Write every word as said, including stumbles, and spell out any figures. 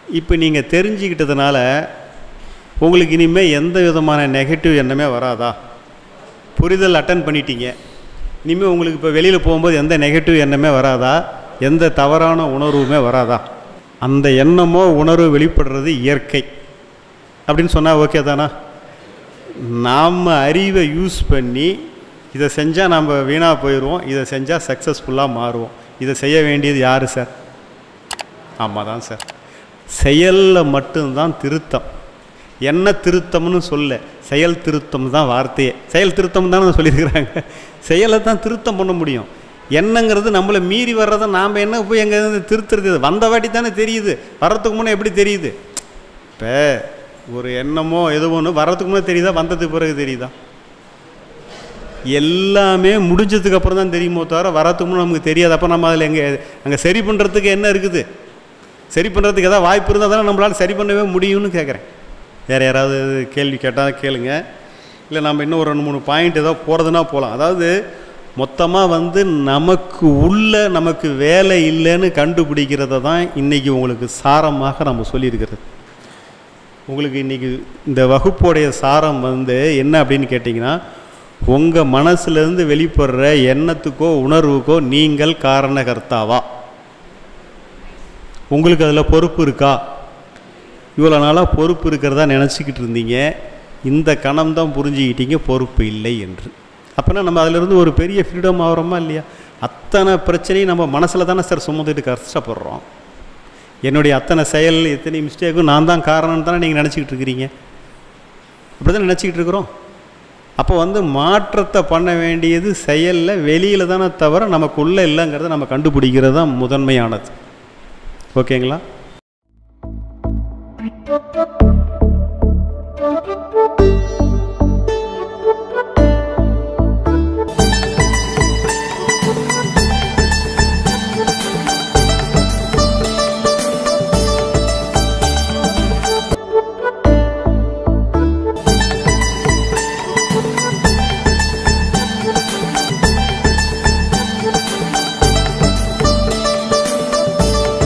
இப்போ நீங்கள் தெரிஞ்சுக்கிட்டதுனால உங்களுக்கு இனிமேல் எந்த விதமான நெகட்டிவ் எண்ணமே வராதா? புரிதல் அட்டன் பண்ணிட்டீங்க, இனிமேல் உங்களுக்கு இப்போ வெளியில் போகும்போது எந்த நெகட்டிவ் எண்ணமே வராதா? எந்த தவறான உணர்வுமே வராதா? அந்த எண்ணமோ உணர்வு வெளிப்படுறது இயற்கை அப்படின்னு சொன்னால் ஓகே தானா? நாம் அறிவை யூஸ் பண்ணி இதை செஞ்சால் நம்ம வீணாக போயிடுவோம், இதை செஞ்சால் சக்ஸஸ்ஃபுல்லாக மாறுவோம். இதை செய்ய வேண்டியது யார் சார்? ஆமாம் தான் சார். செயலில் மட்டும்தான் திருத்தம். என்ன திருத்தம்னு சொல்ல, செயல் திருத்தம் தான் வார்த்தையே. செயல் திருத்தம் தானே சொல்லியிருக்கிறாங்க. செயலை தான் திருத்தம் பண்ண முடியும். என்னங்கிறது நம்மளை மீறி வர்றதை நாம் என்ன போய் எங்கே திருத்துறது? வந்த வாட்டி தானே தெரியுது, வர்றதுக்கு முன்னே எப்படி தெரியுது? இப்போ ஒரு எண்ணமோ எது ஒன்று வர்றதுக்கு முன்னே தெரியுதா, வந்ததுக்கு பிறகு தெரியுதா? எல்லாமே முடிஞ்சதுக்கு அப்புறம் தான் தெரியுமோ தவிர வர்றதுக்கு முன்னே நமக்கு தெரியாது. அப்போ நம்ம அதில் எங்கே அங்கே சரி பண்ணுறதுக்கு என்ன இருக்குது? சரி பண்ணுறதுக்கு எதாவது வாய்ப்பு இருந்தால் தானே நம்மளால் சரி பண்ணவே முடியும்னு கேட்குறேன். வேறு யாராவது கேள்வி கேட்டால் கேளுங்க, இல்லை நம்ம இன்னும் ஒரு ரெண்டு மூணு பாயிண்ட் ஏதோ போகிறதுனா போகலாம். அதாவது மொத்தமாக வந்து நமக்கு உள்ள நமக்கு வேலை இல்லைன்னு கண்டுபிடிக்கிறத தான் இன்றைக்கி உங்களுக்கு சாரமாக நம்ம சொல்லியிருக்கிறது. உங்களுக்கு இன்றைக்கி இந்த வகுப்போடைய சாரம் வந்து என்ன அப்படின்னு கேட்டிங்கன்னா, உங்கள் மனசுலேருந்து வெளிப்படுற எண்ணத்துக்கோ உணர்வுக்கோ நீங்கள் காரணகர்த்தாவா? உங்களுக்கு அதில் பொறுப்பு இருக்கா? இவ்வளோ நாளாக பொறுப்பு இருக்கிறதா நினச்சிக்கிட்டு இருந்தீங்க, இந்த கணம் தான் புரிஞ்சுக்கிட்டீங்க பொறுப்பு இல்லை என்று. அப்போனா நம்ம அதிலிருந்து ஒரு பெரிய ஃப்ரீடம் ஆகிறோமா இல்லையா? அத்தனை பிரச்சனையும் நம்ம மனசில் தானே சார் சுமந்துட்டு கஷ்டப்படுறோம். என்னுடைய அத்தனை செயல் எத்தனை மிஸ்டேக்கும் நான் தான் காரணம்னு தானே நீங்கள் நினச்சிக்கிட்டு இருக்கிறீங்க. அப்படி தான் நினச்சிக்கிட்டு இருக்கிறோம். அப்போ வந்து மாற்றத்தை பண்ண வேண்டியது செயலில் வெளியில் தானே தவிர நமக்குள்ளே இல்லைங்கிறத நம்ம கண்டுபிடிக்கிறது தான் முதன்மையானது. ஓகேங்களா?